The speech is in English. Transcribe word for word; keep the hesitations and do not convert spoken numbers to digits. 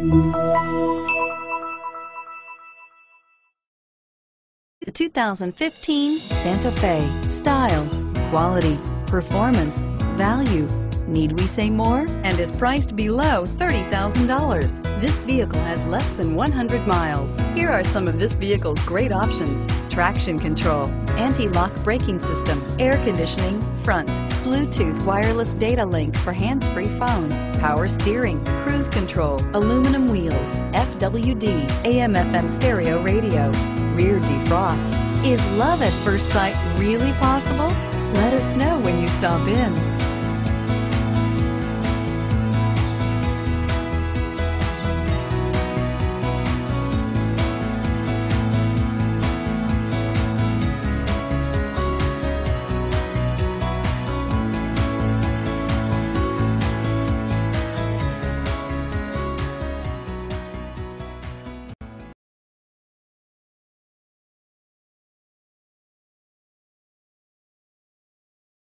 The two thousand fifteen Santa Fe. Style, quality, performance, value. Need we say more? And is priced below thirty thousand dollars. This vehicle has less than one hundred miles. Here are some of this vehicle's great options: traction control, anti-lock braking system, air conditioning, front, Bluetooth wireless data link for hands-free phone, power steering, cruise control, aluminum wheels, F W D, A M F M stereo radio, rear defrost. Is love at first sight really possible? Let us know when you stop in.